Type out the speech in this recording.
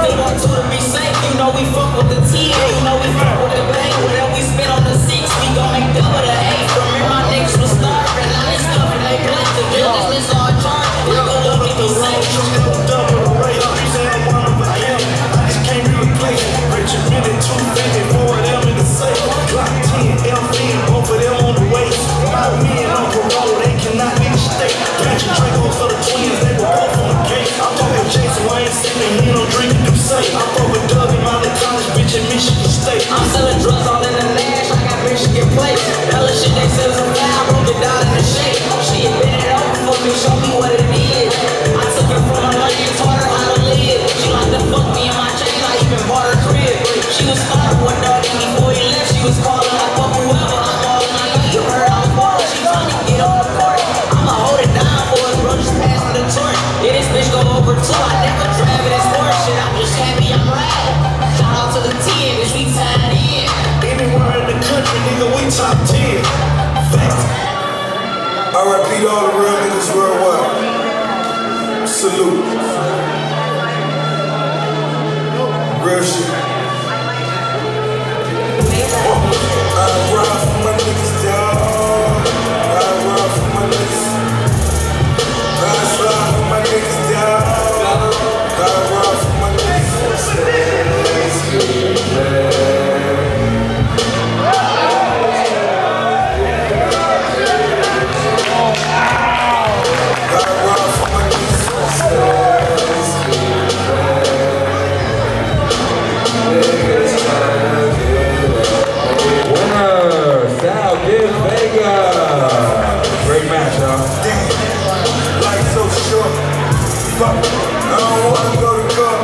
still want to be safe. You know we fuck with the team, you know we fuck with the bank. Whatever we spend on the six, we gon' make double the eight. Remember my niggas was starving, now they stuffing they plate. The buildings miss all charge, we gon' look at these safe. Double the rate, you say I'm one of a hell. I just can't replace it. Rich and minute, 250, 4 of them in the safe. Glock 10, LV, both of them on the way. 5 men on parole, they cannot be the state. Patrick Dracos for the twins, they were both on the gate. I fuck with Jason, I ain't sipping, he don't drink and do safe. I fuck with Doug in Molly College, bitch in Michigan State. I'm selling drugs all in the Nash, I got Michigan plates. Hella shit they sell some fire, broke it down in the shape. She had been it over for me, show me what it is. I took her from her money and taught her how to live. She like to fuck me in my chain, I even bought her crib. She was starved with dog, and before he left, she was calling like fuck whoever. I'm calling, I know you heard I was balling. She trying to get on the court. I'ma hold it down for us, bro, just pass me the torch. Yeah, this bitch go over too, I never drive it, it's more shit. I'm just happy I'm riding. Shout out to the team, bitch, we tied in. Anywhere in the country, nigga, we top 10. Facts. R.I.P. to all the real niggas worldwide. Salute. Real shit. I ride for my niggas, dawg. I ride for my niggas. I slide for my niggas, dawg. I ride for my niggas. Great match, y'all. Damn, life's so short. Fuck, I don't wanna go to court.